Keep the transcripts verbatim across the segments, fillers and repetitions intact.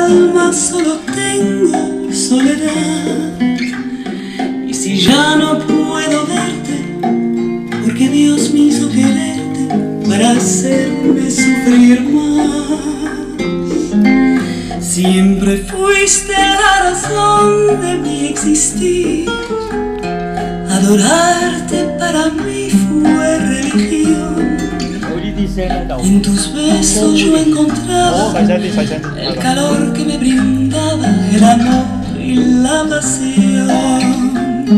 alma solo tengo soledad. Y si ya no puedo verte, porque Dios me hizo quererte para hacerme sufrir más. Siempre fuiste la razón de mi existir. Adorarte para mí fue religión. En tus besos yo encontraba el calor que me brindaba el amor y la pasión.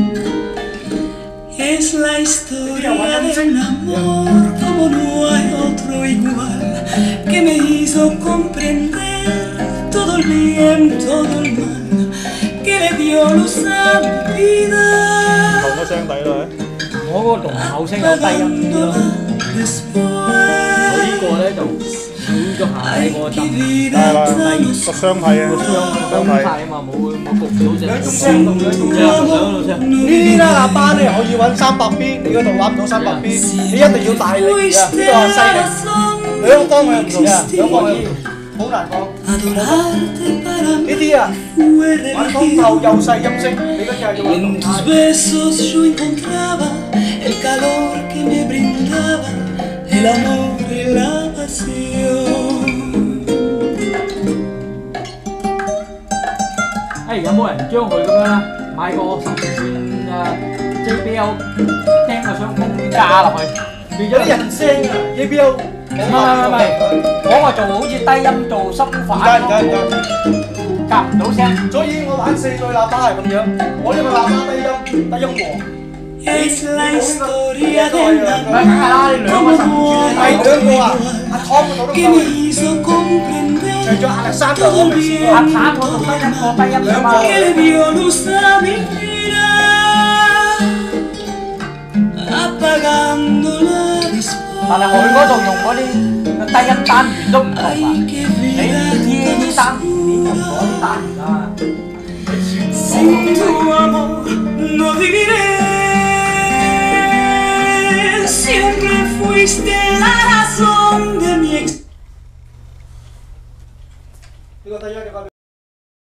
Es la historia de un amor como no hay otro igual, que me hizo comprender todo el bien, todo el mal, que le dio luz a mi vida. 同咗聲底啦， 我嗰個濃厚聲有低音啲咯，我呢個咧就少咗下呢個震， 係啦，個雙體啊， 雙體啊嘛，冇冇焗到隻兩種聲同兩種聲，兩種聲。 呢啲啦喇叭咧可以揾三百 B， 你嗰度揾唔到三百 B， 你一定要大力啊！呢個係細力，兩方向唔同嘅，兩方向好難講。呢啲啊，揾通透又細音色，你嗰隻係要揾大。 誒有冇人將佢咁樣咧買個十寸嘅 J B L 釘個雙風加落去？ 有啲人聲啊 ，J B L。唔係唔係， 我話做好似低音做深化， 唔得唔得唔得， 夾唔到聲。 所以我玩四對喇叭係咁樣，我呢個喇叭低音低音和。 Es la historia de un amor que me hizo comprender todo el bien que le dio luz a mi vida, apagándola después. 但係佢嗰度用嗰啲低音單元都唔同啊，你呢啲單元你用嗰啲單元啊。 Sin tu amor no viviré. Siempre fuiste la razón de mi ex.